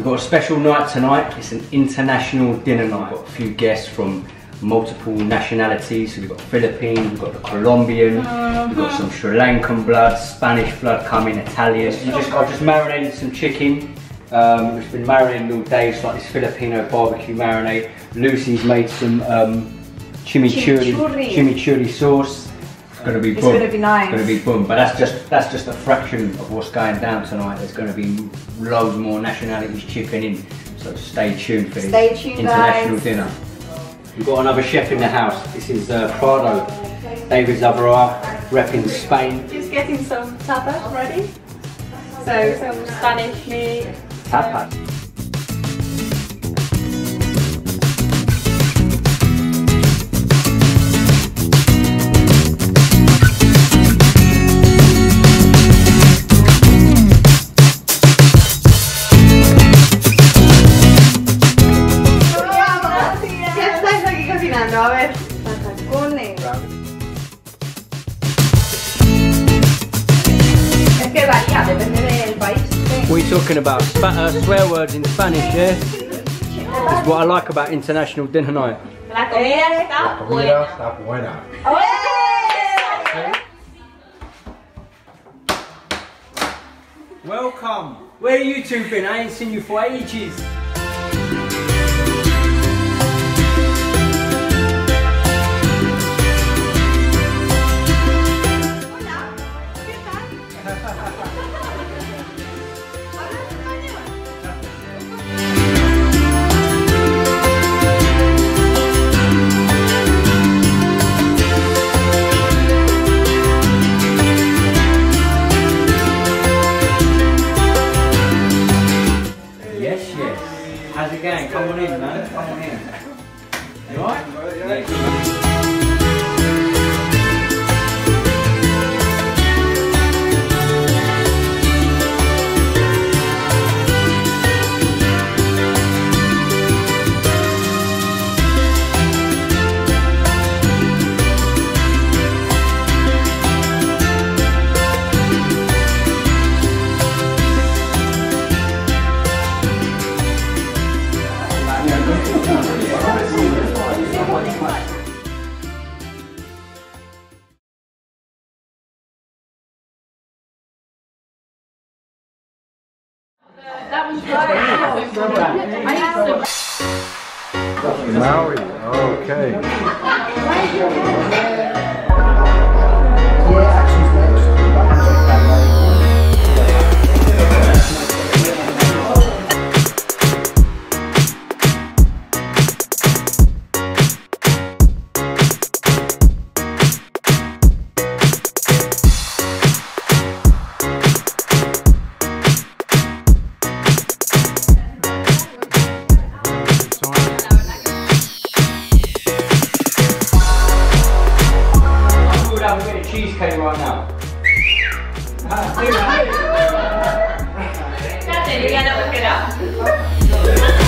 got a special night tonight. It's an international dinner night. We've got a few guests from multiple nationalities. So we've got Philippine, we've got the Colombian, we've got some Sri Lankan blood, Spanish blood coming, Italian. I've just marinated some chicken. It's been marinated all day. It's like this Filipino barbecue marinade. Lucy's made some chimichurri sauce. It's going to be boom. It's going to be nice. It's going to be boom. But that's just a fraction of what's going down tonight. There's going to be loads more nationalities chipping in. So stay tuned for this international dinner. We've got another chef in the house. This is Prado, David Zavarra, repping Spain. Just getting some tapas ready. So some Spanish meat. Tapas. A ver, patacones. Es que varía, depende del país. What are you talking about? Swear words in Spanish, yeah? That's what I like about international dinner night. La comida está buena. Está buena. Welcome. Where have you two been? I ain't seen you for ages. How's it going? Come on in, man. Come on in. You alright? Yeah. That was right. Maui, okay. Cheesecake right now. Ya te diría, no, porque era.